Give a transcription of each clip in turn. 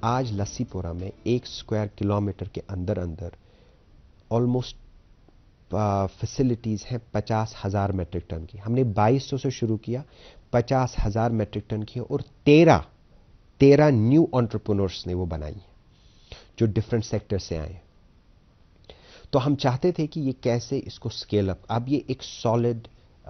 आज लस्सीपुरा में 1 square kilometre के अंदर अंदर ऑलमोस्ट फैसिलिटीज़ हैं 50,000 मेट्रिक टन की। हमने 2200 से शुरू किया, 50,000 मेट्रिक टन की, और 13 न्यू एंटरप्रेन्योर्स ने वो बनाई जो डिफरेंट सेक्टर से आए। तो हम चाहते थे कि ये कैसे इसको स्केल अप, अब ये एक सॉलिड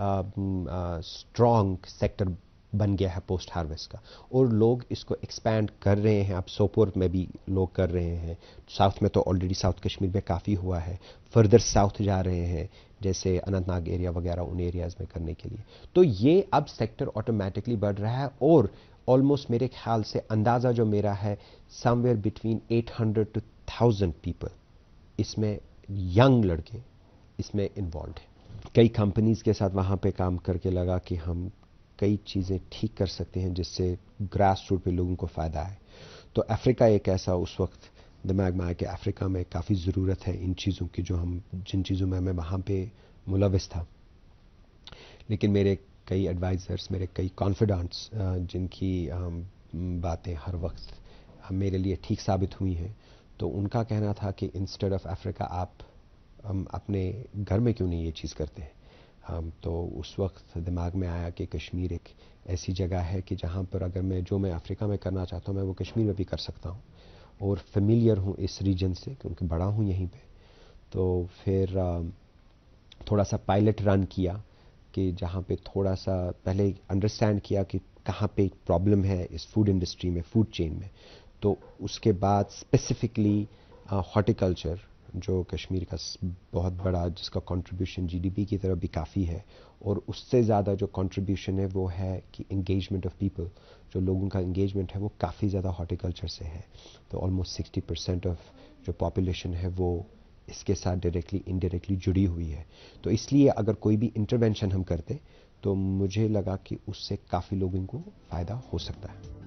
स्ट्रॉन्ग सेक्टर बन गया है पोस्ट हार्वेस्ट का, और लोग इसको एक्सपैंड कर रहे हैं। अब सोपोर में भी लोग कर रहे हैं, साउथ में तो ऑलरेडी साउथ कश्मीर में काफ़ी हुआ है, फर्दर साउथ जा रहे हैं जैसे अनंतनाग एरिया वगैरह, उन एरियाज़ में करने के लिए। तो ये अब सेक्टर ऑटोमेटिकली बढ़ रहा है, और ऑलमोस्ट मेरे ख्याल से अंदाज़ा जो मेरा है, समवेयर बिटवीन 800 to 1000 पीपल इसमें, यंग लड़के इसमें इन्वॉल्व हैं। कई कंपनीज़ के साथ वहाँ पे काम करके लगा कि हम कई चीज़ें ठीक कर सकते हैं जिससे ग्रास रूट पे लोगों को फ़ायदा है। तो अफ्रीका एक ऐसा उस वक्त दिमाग में आया कि अफ्रीका में काफ़ी ज़रूरत है इन चीज़ों की, जो हम जिन चीज़ों में मैं वहाँ पे मुलविस था। लेकिन मेरे कई एडवाइज़र्स, मेरे कई कॉन्फिडेंट्स, जिनकी बातें हर वक्त मेरे लिए ठीक साबित हुई हैं, तो उनका कहना था कि इंस्टेड ऑफ अफ्रीका आप अपने घर में क्यों नहीं ये चीज़ करते हैं। तो उस वक्त दिमाग में आया कि कश्मीर एक ऐसी जगह है कि जहाँ पर अगर मैं अफ्रीका में करना चाहता हूँ, मैं वो कश्मीर में भी कर सकता हूँ, और फेमिलियर हूँ इस रीजन से क्योंकि बड़ा हूँ यहीं पे। तो फिर थोड़ा सा पायलट रन किया कि जहाँ पे थोड़ा सा पहले अंडरस्टैंड किया कि कहाँ पे प्रॉब्लम है इस फूड इंडस्ट्री में, फूड चेन में। तो उसके बाद स्पेसिफिकली हॉर्टिकल्चर, जो कश्मीर का बहुत बड़ा, जिसका कंट्रीब्यूशन जीडीपी की तरफ भी काफ़ी है, और उससे ज़्यादा जो कंट्रीब्यूशन है वो है कि इंगेजमेंट ऑफ पीपल, जो लोगों का इंगेजमेंट है वो काफ़ी ज़्यादा हॉर्टिकल्चर से है। तो ऑलमोस्ट 60% ऑफ जो पॉपुलेशन है वो इसके साथ डायरेक्टली इनडायरेक्टली जुड़ी हुई है। तो इसलिए अगर कोई भी इंटरवेंशन हम करते तो मुझे लगा कि उससे काफ़ी लोगों को फ़ायदा हो सकता है।